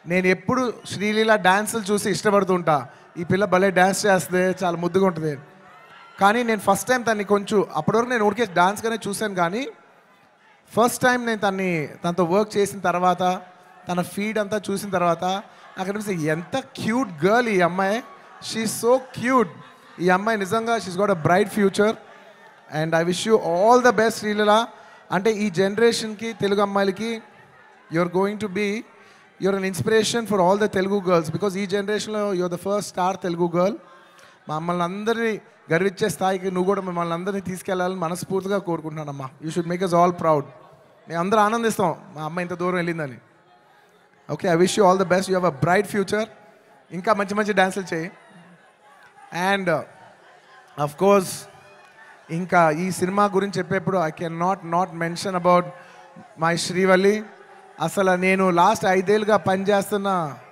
నేను ఎప్పుడు శ్రీలీల డ్యాన్సులు చూసి ఇష్టపడుతుంటా. ఈ పిల్ల భలే డ్యాన్స్ చేస్తే చాలా ముద్దుగా ఉంటుంది. కానీ నేను ఫస్ట్ టైం తన్ని కొంచెం అప్పటివరకు నేను ఊరికే డాన్స్గానే చూశాను, కానీ ఫస్ట్ టైం నేను తనతో వర్క్ చేసిన తర్వాత తన ఫీడ్ అంతా చూసిన తర్వాత నాకు అనిపిస్తుంది ఎంత క్యూట్ గర్ల్ ఈ అమ్మాయి. She so cute. ఈ అమ్మాయి నిజంగా she's got a bright future and I wish you all the best Sreeleela. అంటే ఈ జనరేషన్కి తెలుగు అమ్మాయిలకి you're going to be you're an inspiration for all the Telugu girls because ఈ జనరేషన్లో you're the first star Telugu girl. మమ్మల్ని అందరినీ గర్వించే స్థాయికి నువ్వు కూడా మిమ్మల్ని అందరినీ తీసుకెళ్లాలని మనస్ఫూర్తిగా కోరుకుంటున్నానమ్మా. You should make us all proud. మేము అందరూ ఆనందిస్తాం మా అమ్మ ఇంత దూరం వెళ్ళిందని. Okay, I wish you all the best. You have a bright future. ఇంకా మంచి మంచి డ్యాన్సులు చేయి. అండ్ అఫ్ కోర్స్ ఇంకా ఈ సినిమా గురించి చెప్పేప్పుడు I can not mention about my Srivalli. అసలు నేను లాస్ట్ 5 ఏళ్ళుగా పనిచేస్తున్న